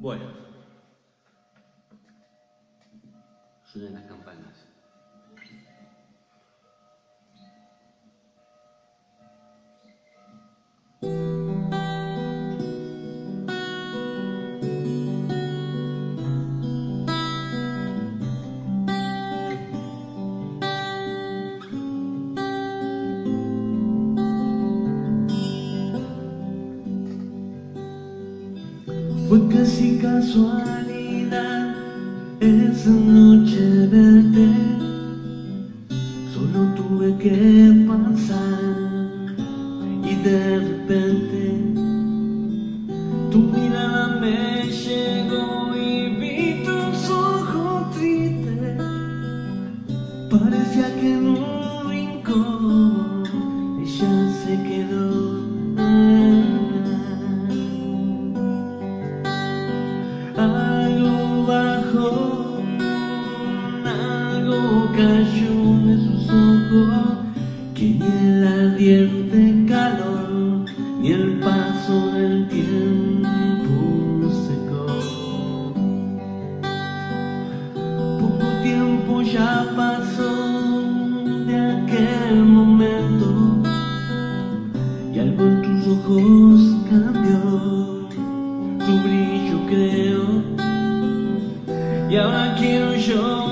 Bueno, suenan las campanas. Fue casi casualidad esa noche verte, solo tuve que pasar y de repente tu mirada me llegó y vi tus ojos tristes. Parecía que en un rincón ella se quedó. Algo bajó, algo cayó de sus ojos, que ni el ardiente calor ni el paso del tiempo secó. Poco tiempo ya pasó de aquel momento y algo en tus ojos cambió, tu brillo creo, y ahora quiero yo